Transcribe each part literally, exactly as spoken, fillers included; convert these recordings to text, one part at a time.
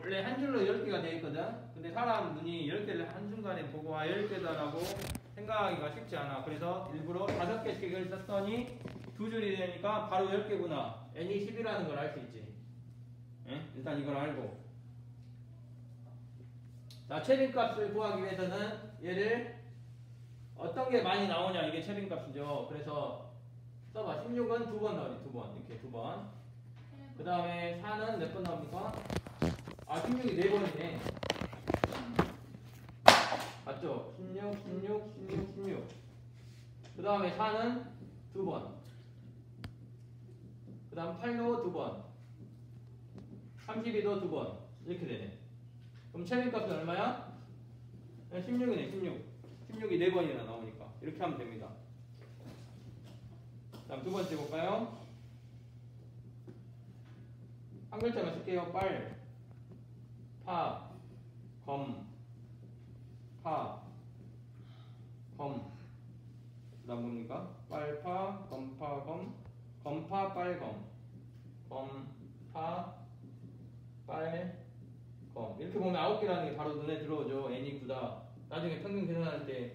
원래 한 줄로 열 개가 되어 있거든. 근데 사람 눈이 열 개를 한순간에 보고 아 열 개다라고 생각하기가 쉽지 않아. 그래서 일부러 다섯 개씩을 썼더니 두 줄이 되니까 바로 열 개구나. n이 십이라는 걸 알 수 있지. 응? 일단 이걸 알고. 자, 최빈값을 구하기 위해서는 얘를 어떤 게 많이 나오냐 이게 최빈값이죠. 그래서 써봐. 십육은 두 번 나오지. 두 번. 이렇게 두 번. 그 다음에 사는 몇 번 나옵니까? 아, 십육이 네 번이네. 맞죠? 십육, 십육, 십육, 십육. 그 다음에 사는 두 번. 그 다음 팔도 두 번. 삼십이도 두 번. 이렇게 되네. 그럼 최빈값은 얼마야? 십육이네, 십육. 십육이 네 번이나 나오니까. 이렇게 하면 됩니다. 그 다음 두 번째 볼까요? 한 글자만 쓸게요. 빨, 파, 검, 파, 검. 그 다음 뭡니까? 빨파, 검파, 검, 검파, 빨검, 검파, 빨, 검. 이렇게 보면 아홉 개라는 게 바로 눈에 들어오죠. n이 구다. 나중에 평균 계산할 때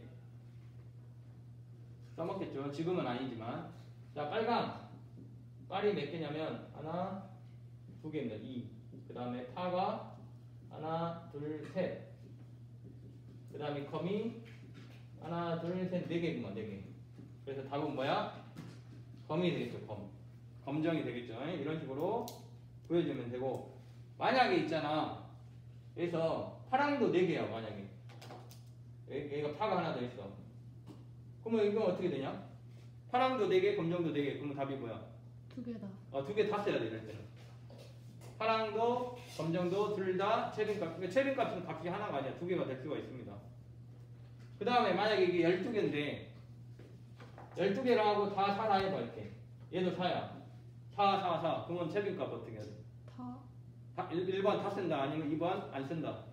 써먹겠죠. 지금은 아니지만. 자, 빨강. 빨이 몇 개냐면 하나, 두 개입니다. 이. 그 다음에 파가 하나, 둘, 셋. 그 다음에 검이 하나, 둘, 셋, 네 개구만, 네 개. 그래서 답은 뭐야? 검이 되겠죠, 검. 검정이 되겠죠. 이런 식으로 보여주면 되고. 만약에 있잖아. 여기서 파랑도 네 개야, 만약에. 얘가 파가 하나 더 있어. 그러면 이건 어떻게 되냐? 파랑도 네 개, 검정도 네 개. 그러면 답이 뭐야? 두 개다. 어, 두 개 다 써야 돼, 이럴 때는. 파랑도, 검정도 둘 다 최빈값. 그러니까 최빈값은 값이 하나가 아니야. 두 개가 될 수가 있습니다. 그 다음에 만약에 이게 열두 개인데, 열두 개를 하고 다 사라 해봐, 이렇게. 얘도 사야. 사, 사, 사. 그러면 최빈값 어떻게 해야 돼? 다. 다 일 번 다 쓴다. 아니면 이 번 안 쓴다.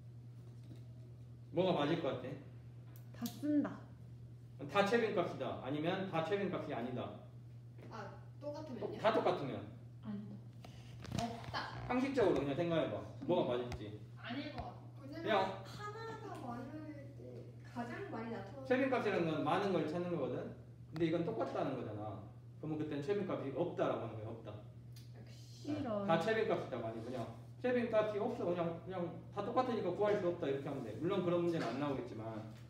뭐가 맞을 것 같아? 다 쓴다. 다 최빈값이다. 아니면 다 최빈값이 아니다. 아, 똑같으면요? 다 똑같으면. 아니다. 없다. 상식적으로 그냥 생각해봐. 뭐가 맞을지. 아닐 것 같아. 그냥 하나가 많을 때 가장 많이 나타나는 최빈값이라는 건 많은 걸 찾는 거거든. 근데 이건 똑같다는 거잖아. 그러면 그때는 최빈값이 없다라고 하는 거야. 없다. 싫어. 다 최빈값이다. 많이 그냥 최빈값이 없어. 그냥 그냥 다 똑같으니까 구할 수 없다. 이렇게 하면 돼. 물론 그런 문제는 안 나오겠지만.